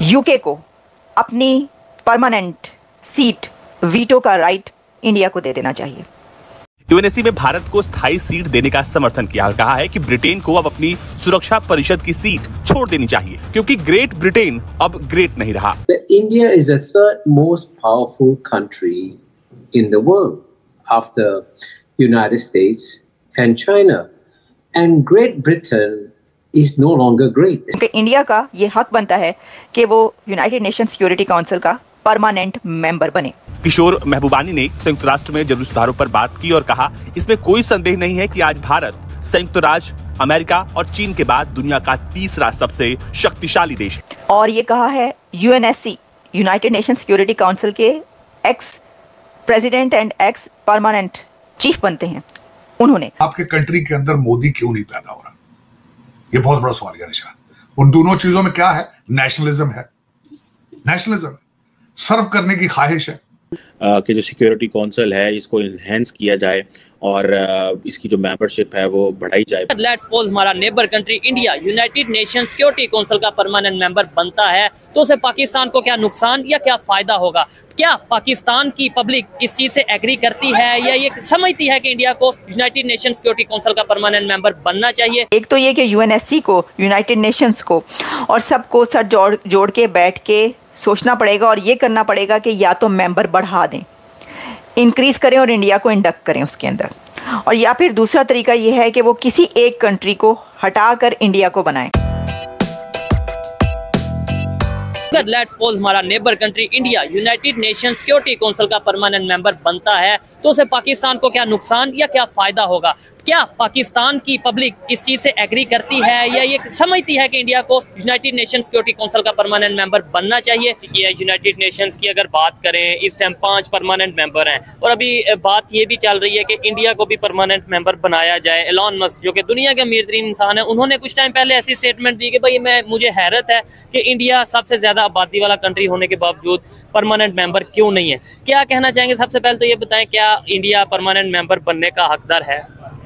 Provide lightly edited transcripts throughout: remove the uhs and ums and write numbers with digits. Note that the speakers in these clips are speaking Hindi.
यूके को अपनी परमानेंट सीट वीटो का राइट इंडिया को दे देना चाहिए। यूएनएससी में भारत को स्थायी सीट देने का समर्थन किया, कहा है कि ब्रिटेन को अब अपनी सुरक्षा परिषद की सीट छोड़ देनी चाहिए क्योंकि ग्रेट ब्रिटेन अब ग्रेट नहीं रहा। India is the third most powerful country in the world after United States and China, and Great Britain is no longer great. India का ये हक बनता है कि वो यूनाइटेड नेशन सिक्योरिटी काउंसिल का परमानेंट मेंबर बने। किशोर महबूबानी ने संयुक्त राष्ट्र में जरूरी सुधारों पर बात की और कहा, इसमें कोई संदेह नहीं है कि आज भारत संयुक्त राज्य अमेरिका और चीन के बाद दुनिया का तीसरा सबसे शक्तिशाली देश है। और ये कहा है UNSC United nation security Council के ex president and ex permanent chief बनते हैं उन्होंने। आपके कंट्री के अंदर मोदी क्यों नहीं पैदा हो रहा, ये बहुत बड़ा सवाल का निशान। उन दोनों चीजों में क्या है? नेशनलिज्म है, नेशनलिज्म सर्व करने की ख्वाहिश है कि जो सिक्योरिटी काउंसिल है इसको इनहेंस किया जाए और इसकी जो मेंबरशिप है वो बढ़ाई जाए। लेट्स सपोज हमारा neighbour country India United nation security Council का परमानेंट मेंबर बनता है तो उसे पाकिस्तान को क्या नुकसान या क्या फायदा होगा? क्या पाकिस्तान की पब्लिक इस चीज से एग्री करती है या ये समझती है कि इंडिया को यूनाइटेड नेशन सिक्योरिटी काउंसिल का परमानेंट मेंबर बनना चाहिए? एक तो ये कि यूएनएससी को, यूनाइटेड नेशंस को और सबको सर जोड़ के बैठ के सोचना पड़ेगा और ये करना पड़ेगा कि या तो मेंबर बढ़ा दें, इंक्रीज करें और इंडिया को इंडक्ट करें उसके अंदर, और या फिर दूसरा तरीका ये है कि वो किसी एक कंट्री को हटाकर इंडिया को बनाएं। अगर लेट्स सपोज हमारा neighbour country India United nation security Council का परमानेंट मेंबर बनता है तो उसे पाकिस्तान को क्या नुकसान या क्या फायदा होगा? क्या पाकिस्तान की पब्लिक इस चीज से एग्री करती है या ये समझती है कि इंडिया को यूनाइटेड नेशन सिक्योरिटी काउंसिल का परमानेंट मेंबर बनना चाहिए? यूनाइटेड नेशंस की अगर बात करें इस टाइम 5 परमानेंट मेंबर हैं और अभी बात ये भी चल रही है कि इंडिया को भी परमानेंट मेंबर बनाया जाए। एलन मस्क जो कि दुनिया के अमीर तरीन इंसान है, उन्होंने कुछ टाइम पहले ऐसी स्टेटमेंट दी कि भाई मुझे हैरत है कि इंडिया सबसे ज्यादा आबादी वाला कंट्री होने के बावजूद परमानेंट मेंबर क्यों नहीं है। क्या कहना चाहेंगे? सबसे पहले तो ये बताएं, क्या इंडिया परमानेंट मेंबर बनने का हकदार है?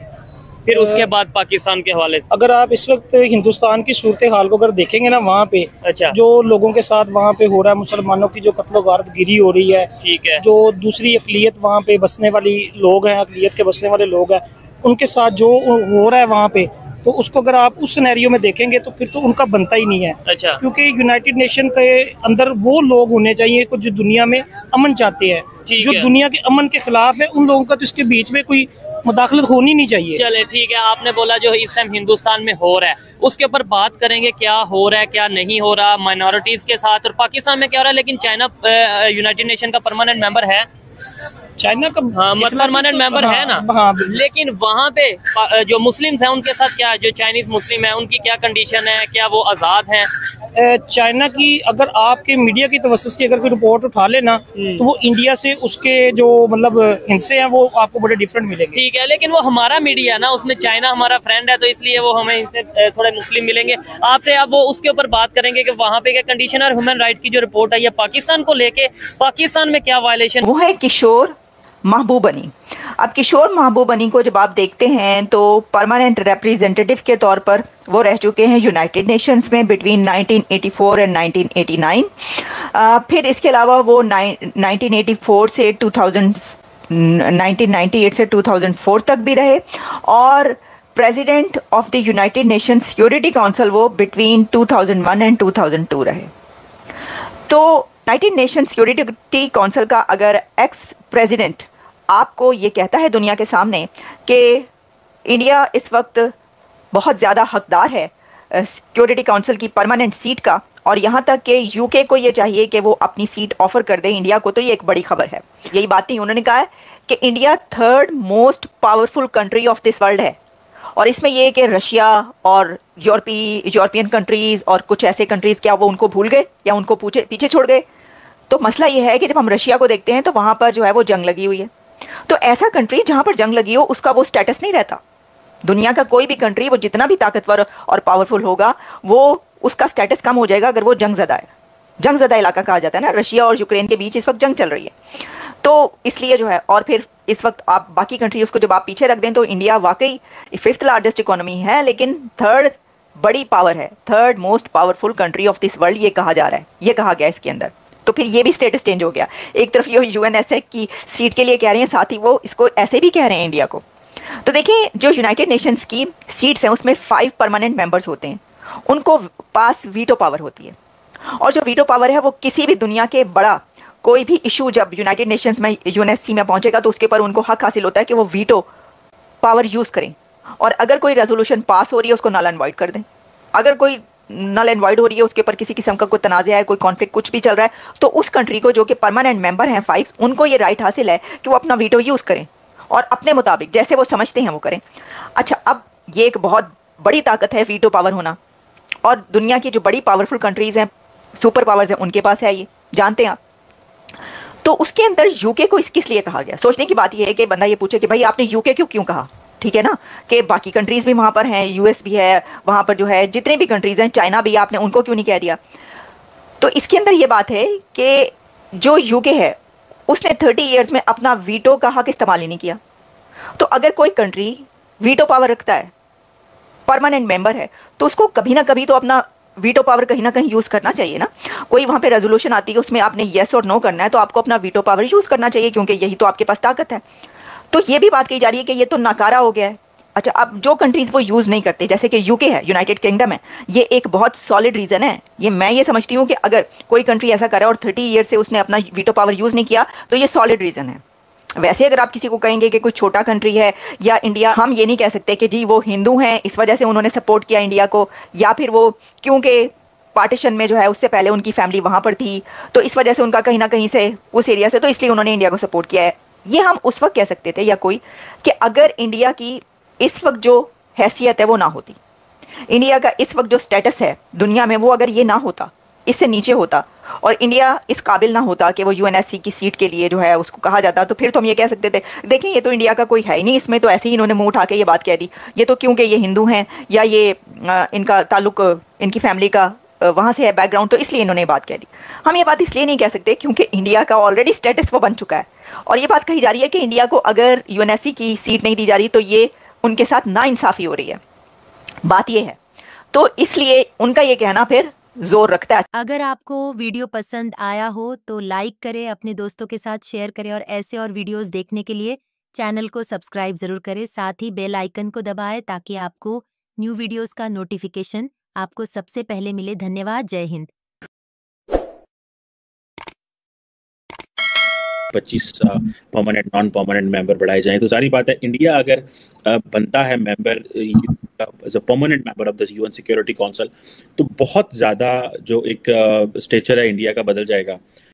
फिर उसके बाद पाकिस्तान के हवाले से अगर आप इस वक्त हिंदुस्तान की सूरत हाल को अगर देखेंगे ना, वहाँ पे अच्छा जो लोगों के साथ वहाँ पे हो रहा है, मुसलमानों की जो कत्लो गारत गिरी हो रही है, ठीक है, जो दूसरी अकलियत वहाँ पे बसने वाली लोग हैं, अकलियत के बसने वाले लोग हैं, उनके साथ जो हो रहा है वहाँ पे, तो उसको अगर आप उस सिनेरियो में देखेंगे तो फिर तो उनका बनता ही नहीं है। अच्छा, क्योंकि यूनाइटेड नेशन के अंदर वो लोग होने चाहिए कुछ जो दुनिया में अमन चाहते हैं, जो दुनिया के अमन के खिलाफ है, उन लोगों का तो इसके बीच में कोई मुदाखलत होनी नहीं चाहिए। चले ठीक है, आपने बोला जो इस टाइम हिंदुस्तान में हो रहा है उसके ऊपर बात करेंगे, क्या हो रहा है क्या नहीं हो रहा माइनॉरिटीज के साथ, और पाकिस्तान में क्या हो रहा है। लेकिन चाइना यूनाइटेड नेशन का परमानेंट मेंबर है, चाइना का परमानेंट मेंबर है ना। हाँ, लेकिन वहाँ पे जो मुस्लिम्स हैं उनके साथ क्या, जो चाइनीज मुस्लिम है उनकी क्या कंडीशन है, क्या वो आज़ाद हैं? चाइना की अगर आपके मीडिया की तवज्जो की अगर कोई रिपोर्ट उठा लेना तो वो इंडिया से उसके जो मतलब हिस्से हैं वो आपको बड़े डिफरेंट मिलेंगे। ठीक है, लेकिन वो हमारा मीडिया है ना, उसमें चाइना हमारा फ्रेंड है तो इसलिए वो हमें इससे थोड़े मुस्लिम मिलेंगे। आपसे अब वो उसके ऊपर बात करेंगे कि वहाँ पे क्या कंडीशन और ह्यूमन राइट की जो रिपोर्ट है, या पाकिस्तान को लेके पाकिस्तान में क्या वायलेशन। वो है किशोर महबूबानी। अब किशोर महबूबानी को जब आप देखते हैं तो परमानेंट रिप्रेजेंटेटिव के तौर पर वो रह चुके हैं यूनाइटेड नेशंस में बिटवीन 1984 एंड 1989। फिर इसके अलावा वो 1984 से 1998 से 2004 तक भी रहे, और president of the united nation security council वो बिटवीन 2001 एंड 2002 रहे। तो यूनाइटेड नेशन सिक्योरिटी काउंसिल का अगर एक्स प्रेसिडेंट आपको ये कहता है दुनिया के सामने कि इंडिया इस वक्त बहुत ज़्यादा हकदार है सिक्योरिटी काउंसिल की परमानेंट सीट का, और यहाँ तक कि यूके को ये चाहिए कि वो अपनी सीट ऑफर कर दे इंडिया को, तो ये एक बड़ी खबर है। यही बात नहीं, उन्होंने कहा है कि India third most powerful country of this world है, और इसमें ये कि रशिया और यूरोपियन कंट्रीज़ और कुछ ऐसे कंट्रीज़, क्या वो उनको भूल गए या उनको पीछे छोड़ गए? तो मसला ये है कि जब हम रशिया को देखते हैं तो वहाँ पर जो है वो जंग लगी हुई है। तो ऐसा कंट्री जहाँ पर जंग लगी हो उसका वो स्टेटस नहीं रहता। दुनिया का कोई भी कंट्री वो जितना भी ताकतवर और पावरफुल होगा वो उसका स्टेटस कम हो जाएगा अगर वो जंगज़दा है। जंगज़दा इलाका कहा जाता है ना, रशिया और यूक्रेन के बीच इस वक्त जंग चल रही है, तो इसलिए जो है। और फिर इस वक्त आप बाकी कंट्रीज को जब आप पीछे रख दें तो इंडिया वाकई 5th लार्जेस्ट इकोनॉमी है, लेकिन 3rd बड़ी पावर है, third most powerful country of this world, ये कहा जा रहा है, ये कहा गया इसके अंदर। तो फिर ये भी स्टेटस चेंज हो गया। एक तरफ ये यूएनएसए की सीट के लिए कह रहे हैं, साथ ही वो इसको ऐसे भी कह रहे हैं इंडिया को। तो देखिए, जो यूनाइटेड नेशंस की सीट्स हैं उसमें 5 परमानेंट मेंबर्स होते हैं, उनको पास वीटो पावर होती है। और जो वीटो पावर है वो किसी भी दुनिया के बड़ा कोई भी इशू जब यूनाइटेड नेशंस में यूएनएससी में पहुंचेगा तो उसके ऊपर उनको हक हासिल होता है कि वो वीटो पावर यूज करें, और अगर कोई रेजोल्यूशन पास हो रही है उसको नल एंड वॉइड कर दें। अगर कोई नल एंड वॉइड हो रही है, उसके ऊपर किसी किस्म का कोई तनाज़ा है, कोई कॉन्फ्लिक्ट कुछ भी चल रहा है, तो उस कंट्री को जो कि परमानेंट मेंबर हैं 5, उनको ये राइट हासिल है कि वो अपना वीटो यूज करें और अपने मुताबिक जैसे वो समझते हैं वो करें। अच्छा, अब ये एक बहुत बड़ी ताकत है वीटो पावर होना, और दुनिया की जो बड़ी पावरफुल कंट्रीज हैं, सुपर पावर्स हैं, उनके पास है, ये जानते हैं आप। तो उसके अंदर यूके को किस लिए कहा गया? सोचने की बात यह है कि बंदा ये पूछे कि भाई आपने यूके क्यों कहा, ठीक है ना, कि बाकी कंट्रीज भी वहां पर हैं, यूएस भी है वहां पर, जो है जितने भी कंट्रीज हैं, चाइना भी, आपने उनको क्यों नहीं कह दिया? तो इसके अंदर ये बात है कि जो यूके है उसने 30 ईयर्स में अपना वीटो का हक इस्तेमाल ही नहीं किया। तो अगर कोई कंट्री वीटो पावर रखता है, परमानेंट मेंबर है, तो उसको कभी ना कभी तो अपना वीटो पावर कहीं ना कहीं यूज करना चाहिए ना। कोई वहां पे रेजोल्यूशन आती है, उसमें आपने येस और नो करना है, तो आपको अपना वीटो पावर यूज करना चाहिए, क्योंकि यही तो आपके पास ताकत है। तो ये भी बात कही जा रही है कि ये तो नाकारा हो गया है। अच्छा, अब जो कंट्रीज वो यूज नहीं करते, जैसे कि यूके है, यूनाइटेड किंगडम है, ये एक बहुत सॉलिड रीजन है। ये मैं ये समझती हूँ कि अगर कोई कंट्री ऐसा करे और 30 ईयर से उसने अपना वीटो पावर यूज नहीं किया, तो ये सॉलिड रीजन है। वैसे अगर आप किसी को कहेंगे कि कोई छोटा कंट्री है या इंडिया, हम ये नहीं कह सकते कि जी वो हिंदू हैं इस वजह से उन्होंने सपोर्ट किया इंडिया को, या फिर वो क्योंकि पार्टीशन में जो है उससे पहले उनकी फैमिली वहां पर थी तो इस वजह से उनका कहीं ना कहीं से उस एरिया से, तो इसलिए उन्होंने इंडिया को सपोर्ट किया है। ये हम उस वक्त कह सकते थे, या कोई, कि अगर इंडिया की इस वक्त जो हैसियत है वो ना होती, इंडिया का इस वक्त जो स्टेटस है दुनिया में वो अगर ये ना होता, इससे नीचे होता, और इंडिया इस काबिल ना होता कि वो यूएनएससी की सीट के लिए जो है उसको कहा जाता, तो फिर तो हम ये कह सकते थे देखिए ये तो इंडिया का कोई है ही नहीं इसमें, तो ऐसे ही इन्होंने मुंह उठा के ये बात कह दी, ये तो क्योंकि ये हिंदू हैं या ये इनका ताल्लुक इनकी फैमिली का वहाँ से है बैकग्राउंड, तो इसलिए इन्होंने ये बात कह दी। हम ये बात इसलिए नहीं कह सकते क्योंकि इंडिया का ऑलरेडी स्टेटस वो बन चुका है, और ये बात कही जा रही है कि इंडिया को अगर यूएनएससी की सीट नहीं दी जा रही तो ये उनके साथ नाइंसाफ़ी हो रही है, बात ये है। तो इसलिए उनका ये कहना फिर जोर रखता है। अगर आपको वीडियो पसंद आया हो तो लाइक करें, अपने दोस्तों के साथ शेयर करें, और ऐसे और वीडियोस देखने के लिए चैनल को सब्सक्राइब जरूर करें। साथ ही बेल आइकन को दबाएं ताकि आपको न्यू वीडियोस का नोटिफिकेशन आपको सबसे पहले मिले। धन्यवाद। जय हिंद। 25 परमानेंट नॉन परमानेंट मेंबर बढ़ाए जाएं, तो सारी बात है इंडिया अगर बनता है member as a permanent member of the UN security council, तो बहुत ज़्यादा जो एक स्टेचर है इंडिया का बदल जाएगा।